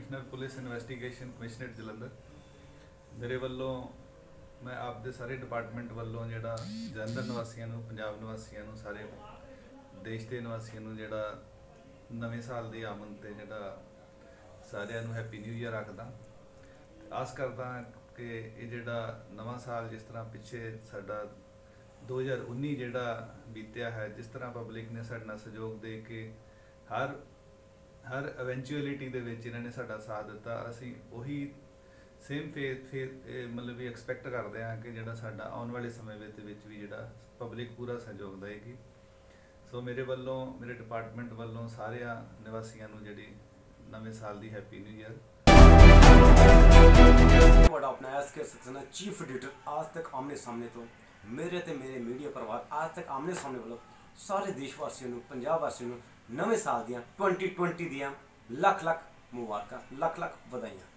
Commissioner police investigation commissionerate Jalandhar. मेरे वालों मैं आपके सारे डिपार्टमेंट वालों जोड़ा जलंधर निवासियों, पंजाब निवासियों, सारे देश के निवासियों जोड़ा नवे साल की आमद से जोड़ा सारिਆਂ ਨੂੰ हैप्पी न्यू ईयर आखदा। आस करदा कि ये जोड़ा नवा साल जिस तरह पिछे साडा 2019 जोड़ा बीतिया है, जिस तरह पब्लिक ने साडे नाल सहयोग दे के हर एवेंचुअलिटी दे विच इन्हां ने साडा साथ दिता, असीं उही सेम मतलब भी एक्सपैक्ट करते हैं कि जोड़ा साडा आने वाले समय विच भी जोड़ा पब्लिक पूरा सहयोग देगी। सो मेरे वालों, मेरे डिपार्टमेंट वालों सारे निवासियों नूं जिहड़ी नवे साल की हैप्पी न्यू ईयर। अपना SK Saxena chief editor Aaj Tak आमने सामने तो मेरे ते मेरे मीडिया परिवार आज तक आमने सामने वालों सारे देशवासियों नूं, पंजाब वासियों नूं नवे साल दियां 2020 दियां लख लख मुबारकां, लख लख बधाइयां।